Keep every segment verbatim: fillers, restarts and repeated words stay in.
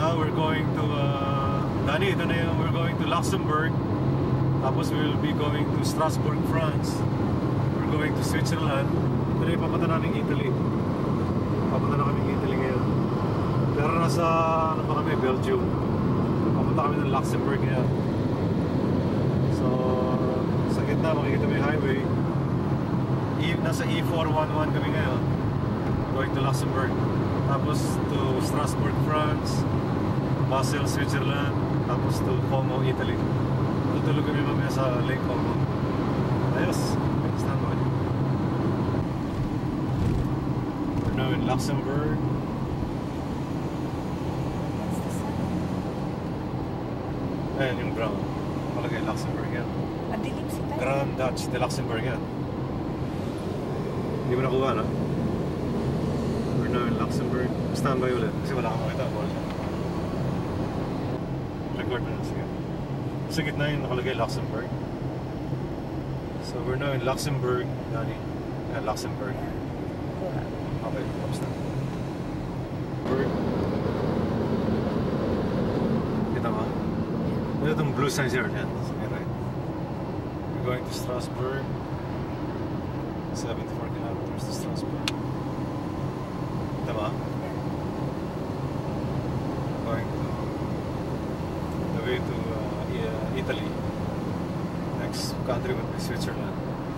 now we're going to uh, Dani, ito na yung we're going to Luxembourg. Tapos we will be going to Strasbourg, France. We're going to Switzerland. Ito na yung papunta namin Italy. Papunta na kami Italy ngayon. Pero nasa, ano pa kami, Belgium. Papunta kami ng Luxembourg ngayon. So, sa gitna makikita mo yung highway. E, nasa E four eleven kami ngayon. Going to Luxembourg. Tapos to Strasbourg, France. Basel, Switzerland. Tapos to Como, Italy. Tutulog kami mamaya sa Lake Como. Ayos. Stand by. We're now in Luxembourg. Ayan yung brown. Palagay Luxembourg yan. Madilim sila. Grand Dutch de Luxembourg yan. Hindi mo nakuha, no? We're now in Luxembourg. Stand by ulit. Kasi wala kang makita. Record mo na. Sige. Sa gitna yun nakalagay Luxembourg. So we're now in Luxembourg. Dani. Yeah, Luxembourg. Okay, tapos na. Kita mo? Ito itong blue signs here. Yan. Sige, right. We're going to Strasbourg. seventy-four kilometers to Strasbourg. Kita mo? Going to the way to uh, Italy. Next country would be Switzerland.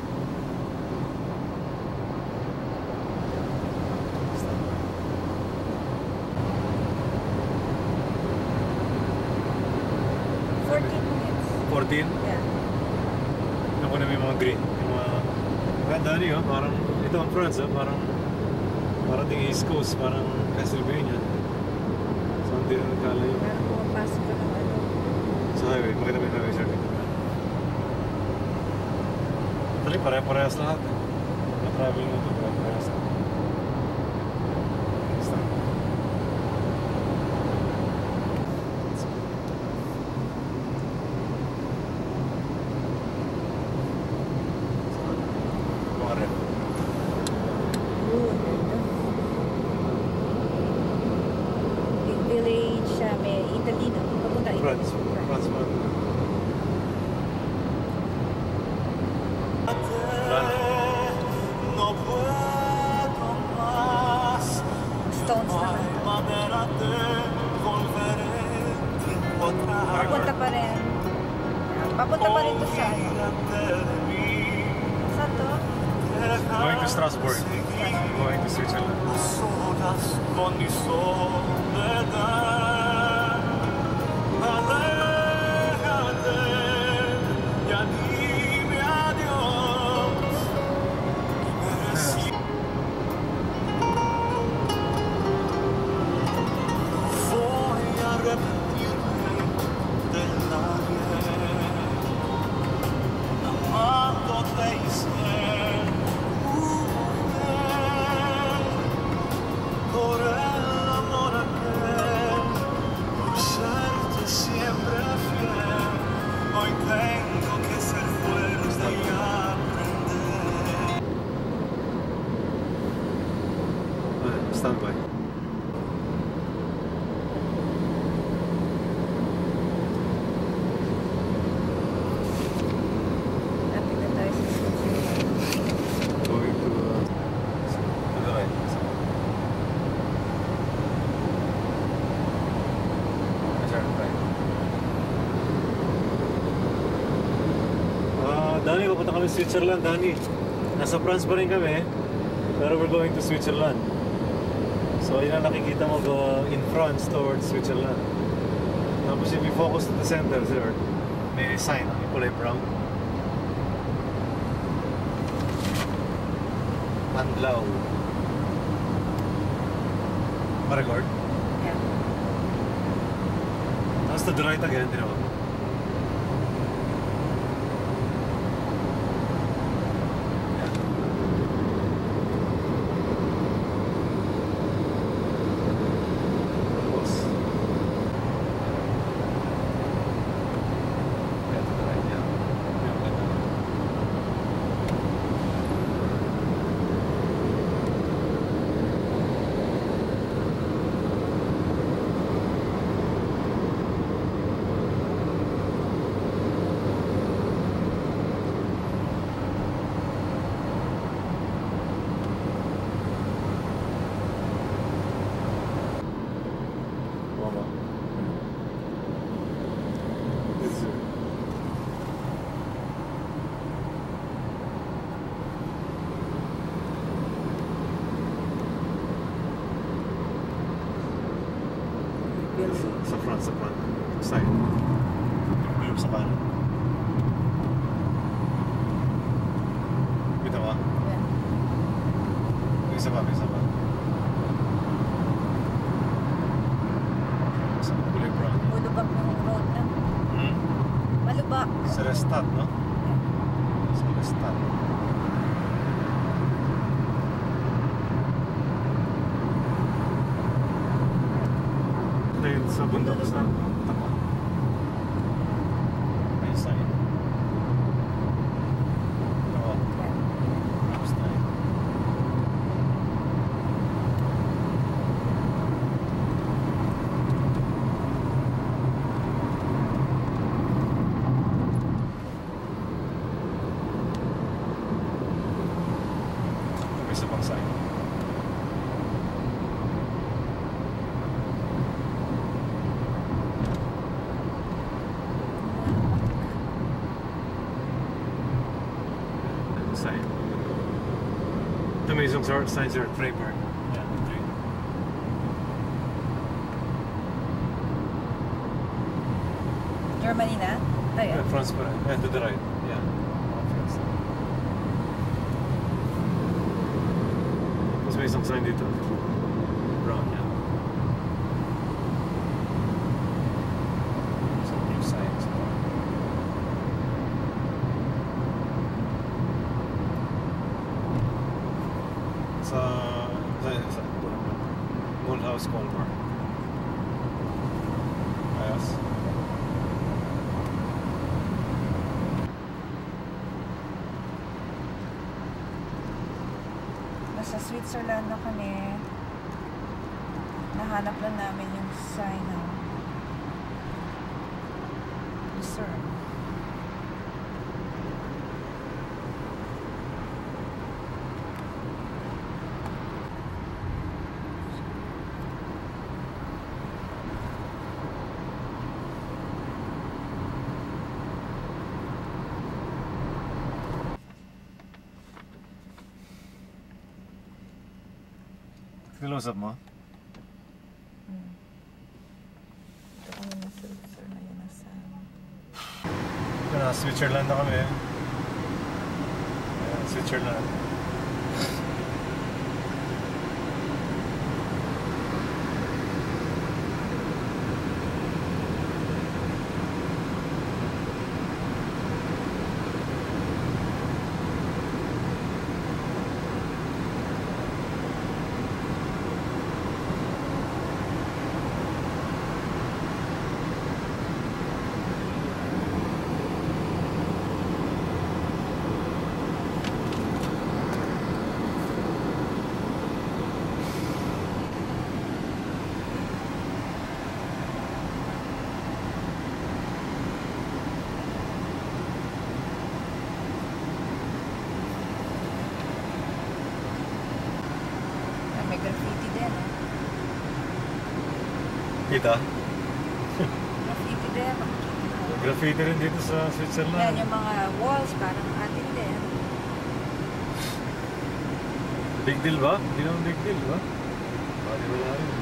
fourteen minutes. fourteen? Yeah. Naku na may mga green. Yung mga ganda niyo, parang ito ang France, eh? parang parang ting East Coast, parang Pennsylvania. So hindi na nagkalayo. Parang pumapasok ka ng ano. Sa highway, makita mo yung highway sir. Actually, pare-parehas lahat eh. Na-travel mo ito, pare-parehas lahat. France, France man. Stones naman. Papunta pa rin. Papunta pa rin to sa ano. Saan to? Going to Strasbourg. Going to Switzerland. Stand by. Lapit na tayo sa Switzerland. Going to uh, to the right. Ah, Dani, papunta kami Switzerland, Dani. Nasa France pa rin kami, pero we're going to Switzerland. So yun ang nakikita mo, go in France towards Switzerland. Tapos if you focus to the center there, may sign, yung kulay brown. Anlaw. Ma-record? Yeah. Tapos to the right again, di naman. building. Sa front, sa front. Side. Yung sa kanan. Kita ba? Yeah. May isa ba? May isa ba? Sa kulay brown. Malubak ng road na. Hmm? Malubak. Sa Restat, no? Sa Restat. Ayun sa bundok sa Tama. May sign. Oo. Tapos tayo. May isa pang sign. Sign. Ito may isang sign sir, Freiburg. Yeah, three. Germany na? Ay, Yeah, France pa rin. Yeah, to the right. Yeah. France. Tapos may isang sign dito. Brown, yeah. Some new signs. Sa... sa... sa... Mulhouse Colmar. Ayos. nasa Switzerland na kami. Nahanap lang namin yung sign ng Luzern. Nilusap mo? Hmm. Ito kami nasa Luzern na yun nasa... Nasa Switzerland na kami. Ayan, Switzerland. May graffiti din. Kita? Graffiti din. Graffiti rin dito sa Switzerland. Yan yung mga walls parang atin din. Big deal ba? Hindi naman big deal ba? Bali wala rin.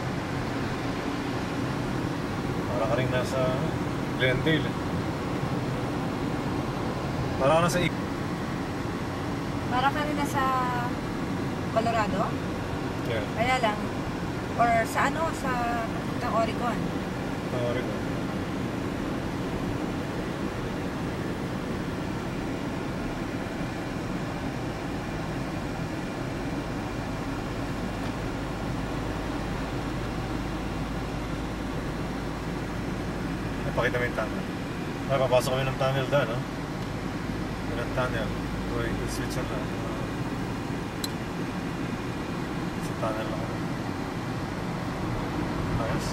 Para ka rin nasa Glendale. Para ka nasa Ik. Para ka rin nasa Colorado? Yeah. Kaya lang. Or sa ano? Sa papuntang Oregon. Sa Oregon. Napakita mo yung tunnel. Ay, papasok kami ng tunnel doon, no? Yun ang tunnel. Going to Switzerland. Sa tunnel lang kami. Ayos.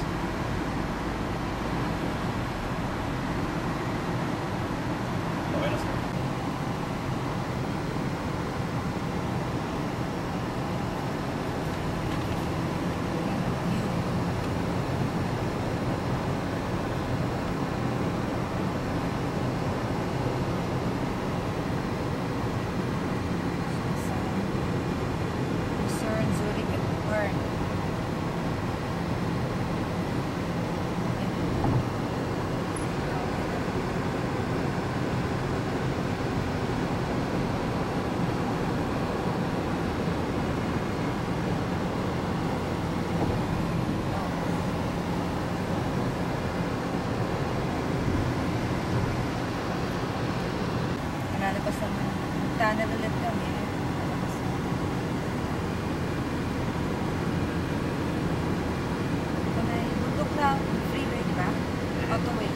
Okay na sa'yo. Lucerne, Zurich, and Bern. Motorway.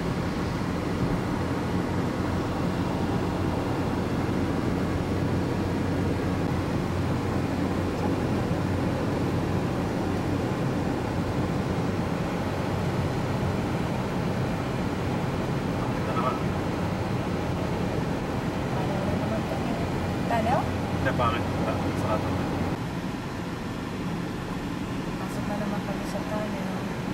Tunnel? Hindi, pangit. Sarado. Pasok na naman kami sa tunnel.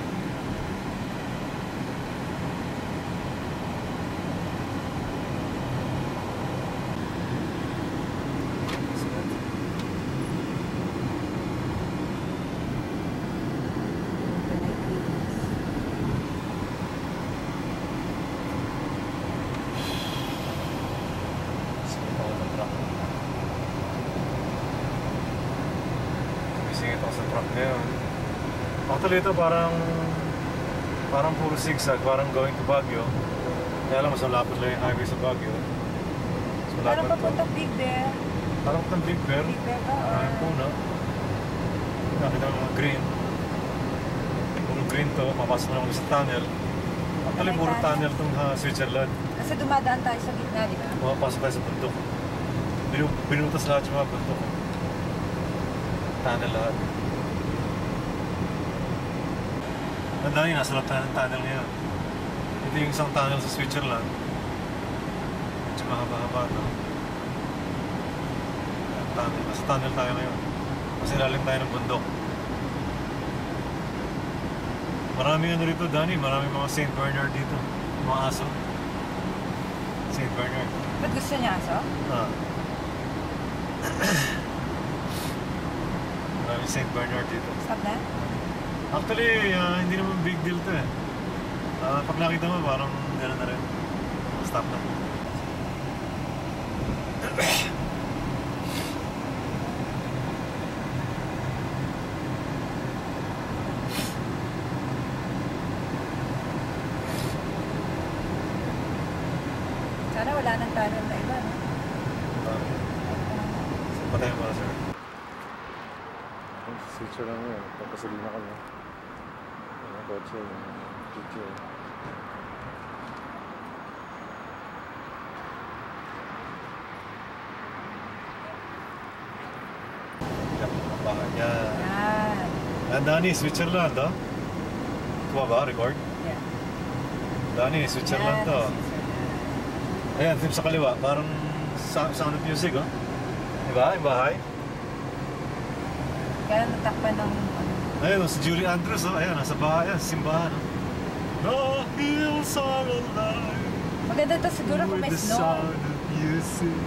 Singit ako sa truck ngayon. Actually ito parang parang puro zigzag, parang going to Baguio. Kaya lang mas malapit lang yung highway sa Baguio. Mas malapit Parang to. papuntang Big Bear. Parang papuntang Big Bear. Big Bear ba? Parang yung puno. Nakita mo mga green. Puro green to, papasok na kami sa tunnel. Actually puro tunnel itong uh, Switzerland. Kasi dumadaan tayo sa gitna, di ba? Pumapasok tayo sa bundok. Binu binutas lahat yung mga bundok. Tunnel lahat. Ang dami, nasa loob tayo ng tunnel ngayon. Ito yung isang tunnel sa Switzerland. Medyo mahaba-haba ito. Tunnel. Nasa tunnel tayo ngayon. Kasi lalim tayo ng bundok. Maraming ano rito, Danny. Maraming mga Saint Bernard dito. Mga aso. Saint Bernard. Ba't gusto niya aso? Ah. Maraming Saint Bernard dito. Stop na? Actually, uh, hindi naman big deal to eh. Uh, pag nakita mo, parang gano'n na rin. Stop na. Sana wala nang tunnel na iba, no? Uh, Patayin mo na, sir. Switcher lang yun. Papasalina kami. Ayan, kotse. Kotse. Yan, ang bahay niya. Yan. Yan, Danny, Switzerland, oh. Ito ba, record? Yeah. Danny, Switzerland to. Ayan, tim sa kaliwa. Parang sound of music, oh. Diba, yung bahay? Kaya natakpan ng... Ayun, si Julie Andrews, oh. Ayan, nasa bahay, ayan, simbahan, oh. The hills are alive. Maganda to siguro kung may with the snow. sound of music.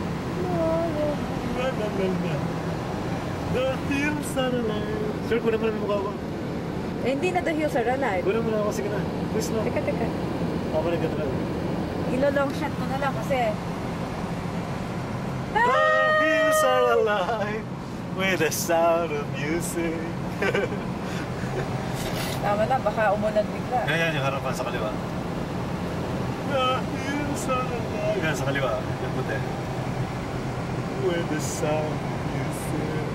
La, la, la, la. The hills are alive. Sir, kunin mo na yung mukha ko. Eh, hindi na the hills are alive. Kunin mo na ako, sige na. Please na. Teka, teka. Pabalik ka talaga. Ilo-long shot ko na lang kasi... The hills are alive with the sound of music. Tama na, baka umulan bigla. Yan, yan, yung harapan sa kaliwa. The hills are alive. Yan, sa kaliwa. Yung puti. With the sound of music.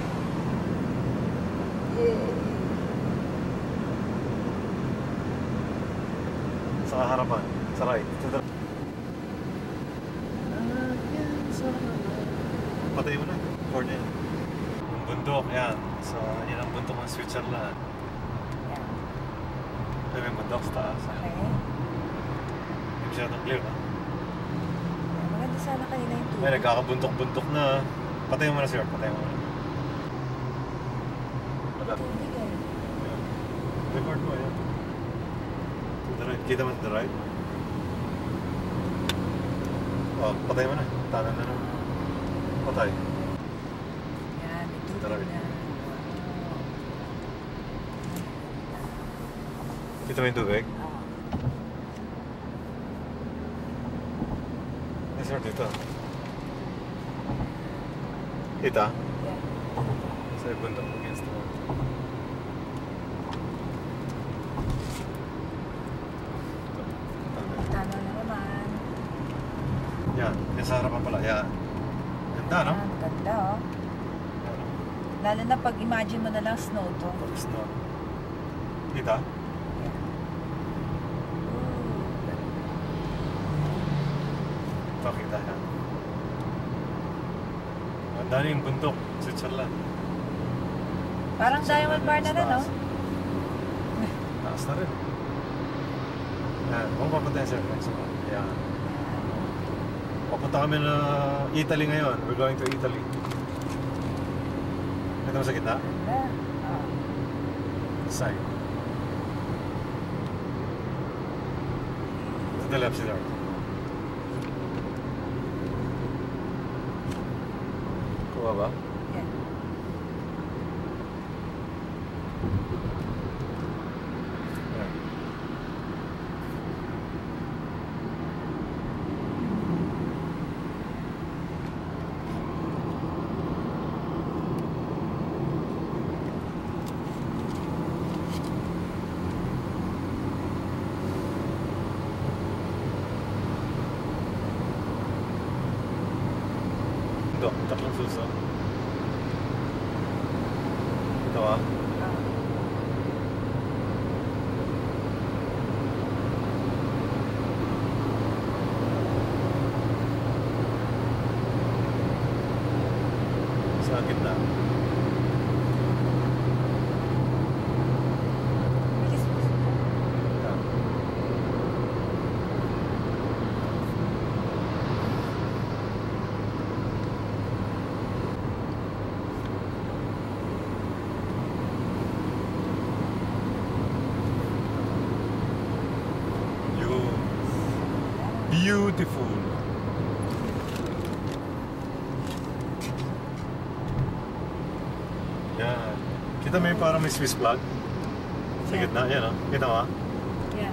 Sa harapan. Sa right. To the... Patay mo na. Ford na yan. Yung bundok, yan. So, yan ang bundok ng Switzerland. Yan. Sabi yung bundok sa taas. Okay. Hindi masyadong clear, ha? Maganda sana kanina yung tubig. Ay, nagkakabuntok-buntok na. Patay mo na, sir. Patay mo na. Wala. Tubig eh. Ayan. Record mo, ayan. To the right. Kita mo to the right? Oh, patay mo na. Tanan na naman. Patay. Yan, may tubig Tara. na. Kita mo yung tubig? Yes, sir, dito. Kita? Yeah. Sa bundok against the wall. Tama na naman. Yan, yan sa harapan pala. Yan. Ganda, no? Yan, ganda oh. Yan. Lalo na pag imagine mo na lang snow to. Pag snow. Kita? Ooh, Ito, kita yan. Ang dami yung bundok, Switzerland. Parang diamond bar na rin, no? Taas na rin. Yan, kung papunta yan sir, Mexico. Yan. Papunta kami na Italy ngayon. We're going to Italy. Ito mo sa gitna? Yeah. Side. To the left side. Kuha ba? Yeah. Yan. Ito, tatlong suso. Ito ah. Sa gitna. Bilis mo. Yan. Beautiful. Yan. Kita mo yung parang may Swiss flag? Sa Yeah. gitna, yan o. Kita mo ah? Yeah.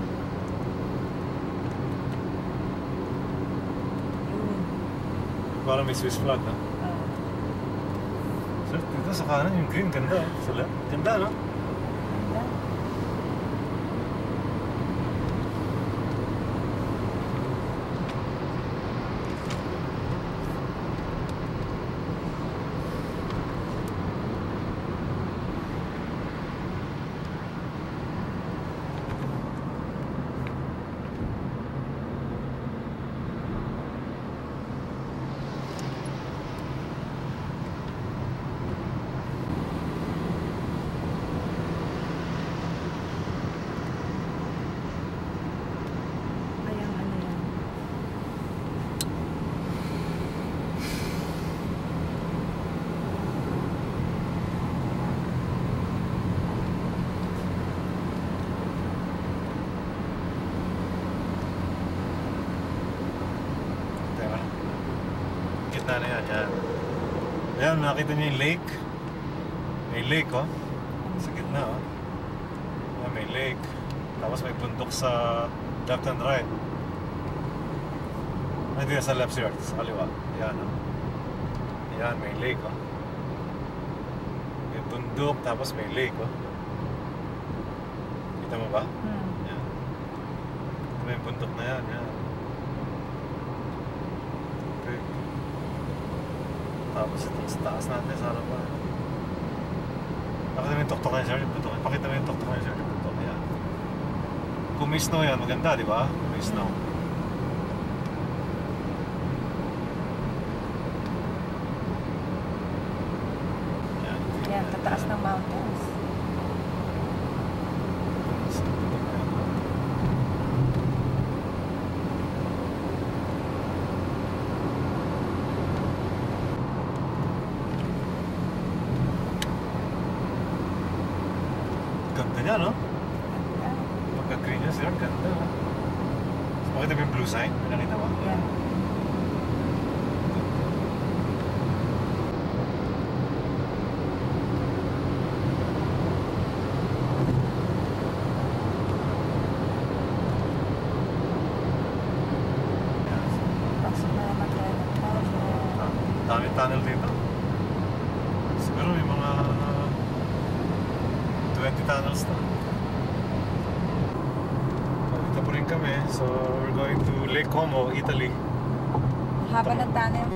Yun. Parang may Swiss flag no? Oh. So, dito sa kanan yung green, ganda oh. Sa left, ganda no? Ganda. Ayang ano yan. Teka. Gitna na yan, yan. Ayan, nakita niyo yung lake. May lake oh. Sa gitna oh. Ayan, may lake. Tapos may bundok sa left and right. Ay, hindi sa left side, sa kaliwa. Ayan oh. Ayan, may lake oh. May bundok, tapos may lake oh. Kita mo ba? Hmm. Ayan. Ito may bundok na yan, yan. Okay. Tapos ito sa taas natin sa harapan. Pakita mo yung tuktok niya, sir. Yung bundok. Pakita mo yung tuktok niya, sir. Yung bundok. Ayan. Kung may snow yan, maganda, di ba? Kung may snow. Ayan. Yan, tataas ng mountains. Sa bundok na yan. Ganda niya, no? Ganda. Pagka-green niya, sir. Ganda, no? So, makita mo yung blue sign? Pinakita mo? Yan. Pasok na naman tayo ng Basel. Ah, daming tunnel dito. Siguro may mga twenty tunnels na. Dito po rin kami. So, we're going to Lake Como, Italy. Haba ng tunnel.